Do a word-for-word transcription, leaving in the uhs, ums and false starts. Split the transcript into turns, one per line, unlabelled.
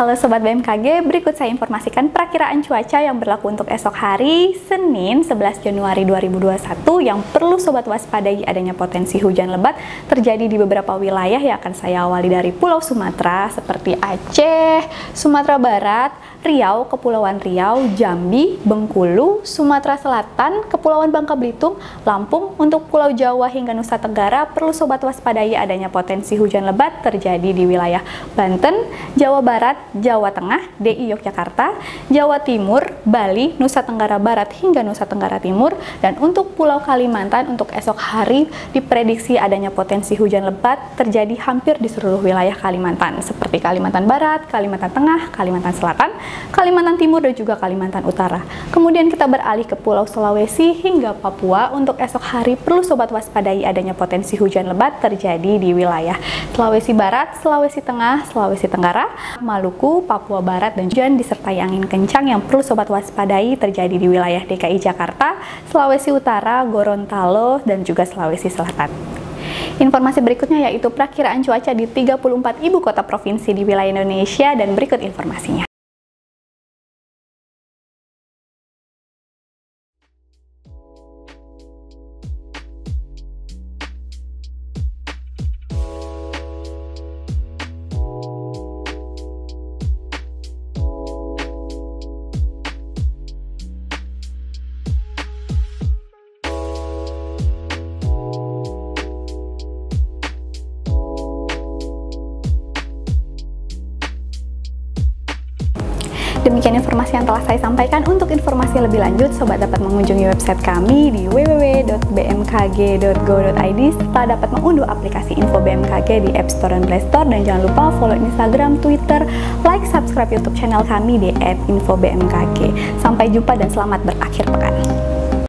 Halo Sobat B M K G, berikut saya informasikan perakiraan cuaca yang berlaku untuk esok hari Senin sebelas Januari dua ribu dua puluh satu yang perlu Sobat waspadai adanya potensi hujan lebat terjadi di beberapa wilayah yang akan saya awali dari Pulau Sumatera seperti Aceh, Sumatera Barat, Riau, Kepulauan Riau, Jambi, Bengkulu, Sumatera Selatan, Kepulauan Bangka Belitung, Lampung. Untuk Pulau Jawa hingga Nusa Tenggara perlu Sobat waspadai adanya potensi hujan lebat terjadi di wilayah Banten, Jawa Barat, Jawa Tengah, D I Yogyakarta, Jawa Timur, Bali, Nusa Tenggara Barat hingga Nusa Tenggara Timur. Dan untuk Pulau Kalimantan untuk esok hari diprediksi adanya potensi hujan lebat terjadi hampir di seluruh wilayah Kalimantan seperti Kalimantan Barat, Kalimantan Tengah, Kalimantan Selatan, Kalimantan Timur dan juga Kalimantan Utara. Kemudian kita beralih ke Pulau Sulawesi hingga Papua. Untuk esok hari perlu Sobat waspadai adanya potensi hujan lebat terjadi di wilayah Sulawesi Barat, Sulawesi Tengah, Sulawesi Tenggara, Maluku, Papua Barat, dan hujan disertai angin kencang yang perlu Sobat waspadai terjadi di wilayah D K I Jakarta, Sulawesi Utara, Gorontalo, dan juga Sulawesi Selatan. Informasi berikutnya yaitu perakiraan cuaca di tiga puluh empat ibu kota provinsi di wilayah Indonesia, dan berikut informasinya. Demikian informasi yang telah saya sampaikan. Untuk informasi lebih lanjut, Sobat dapat mengunjungi website kami di w w w dot b m k g dot go dot i d serta dapat mengunduh aplikasi Info B M K G di App Store dan Play Store. Dan jangan lupa follow Instagram, Twitter, like, subscribe YouTube channel kami di et info b m k g. Sampai jumpa dan selamat berakhir pekan.